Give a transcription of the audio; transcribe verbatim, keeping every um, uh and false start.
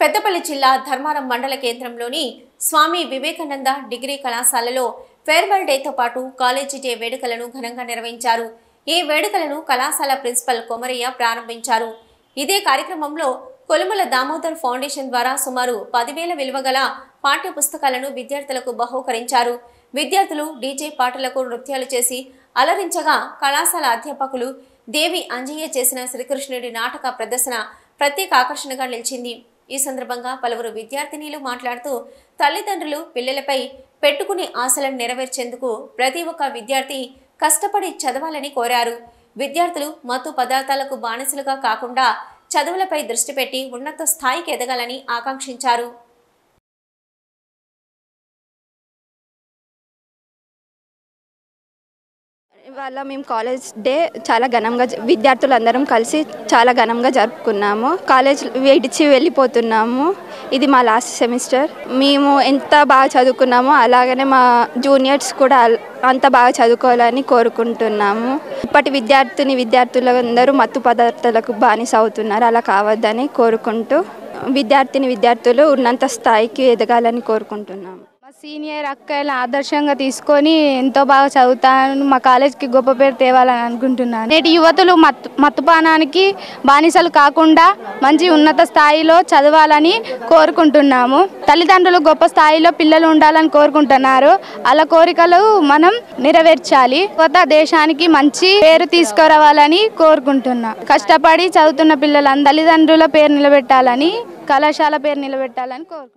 పెద్దపల్లి జిల్లా ధర్మారం మండల కేంద్రంలోని స్వామి వివేకానంద డిగ్రీ కళాశాలలో ఫేర్వెల్ డేతో పాటు కాలేజీ డే వేడుకలను ఘనంగా నిర్వహించారు. ఈ వేడుకలను కళాశాల ప్రిన్సిపల్ కొమరయ్య ప్రారంభించారు. ఇదే కార్యక్రమంలో కొలుముల దామోదర్ ఫౌండేషన్ ద్వారా సుమారు పదివేల విలువ గల పాఠ్య పుస్తకాలను విద్యార్థులకు బహూకరించారు. విద్యార్థులు డీజే పాటలకు నృత్యాలు చేసి అలరించగా కళాశాల అధ్యాపకులు దేవి అంజయ్య చేసిన శ్రీకృష్ణుడి నాటక ప్రదర్శన ప్రత్యేక ఆకర్షణగా నిలిచింది. ఈ సందర్భంగా పలువురు విద్యార్థినీలు మాట్లాడుతూ తల్లిదండ్రులు పిల్లలపై పెట్టుకునే ఆశలను నెరవేర్చేందుకు ప్రతి ఒక్క విద్యార్థి కష్టపడి చదవాలని కోరారు. విద్యార్థులు మత్తు పదార్థాలకు బానిసలుగా కాకుండా చదువులపై దృష్టి పెట్టి ఉన్నత స్థాయికి ఎదగాలని ఆకాంక్షించారు. ఇవాళ మేము కాలేజ్ డే చాలా ఘనంగా విద్యార్థులందరం కలిసి చాలా ఘనంగా జరుపుకున్నాము. కాలేజ్ విడిచి వెళ్ళిపోతున్నాము. ఇది మా లాస్ట్ సెమిస్టర్. మేము ఎంత బాగా చదువుకున్నామో అలాగనే మా జూనియర్స్ కూడా అంత బాగా చదువుకోవాలని కోరుకుంటున్నాము. ఇప్పటి విద్యార్థిని విద్యార్థులందరూ మత్తు పదార్థాలకు బానిస అవుతున్నారు. అలా కావద్దని కోరుకుంటూ విద్యార్థిని విద్యార్థులు ఉన్నత స్థాయికి ఎదగాలని కోరుకుంటున్నాము. మా సీనియర్ అక్కలు ఆదర్శంగా తీసుకొని ఎంతో బాగా చదువుతాను, మా కాలేజ్కి గొప్ప పేరు తేవాలని అనుకుంటున్నాను. నేటి యువతులు మత్తు మత్తుపానానికి బానిసలు కాకుండా మంచి ఉన్నత స్థాయిలో చదవాలని కోరుకుంటున్నాము. తల్లిదండ్రులు గొప్ప స్థాయిలో పిల్లలు ఉండాలని కోరుకుంటున్నారు. అలా కోరికలు మనం నెరవేర్చాలి. కొత్త దేశానికి మంచి పేరు తీసుకురావాలని కోరుకుంటున్నాం. కష్టపడి చదువుతున్న పిల్లల తల్లిదండ్రుల పేరు నిలబెట్టాలని, కళాశాల పేరు నిలబెట్టాలని కోరుకుంటున్నాం.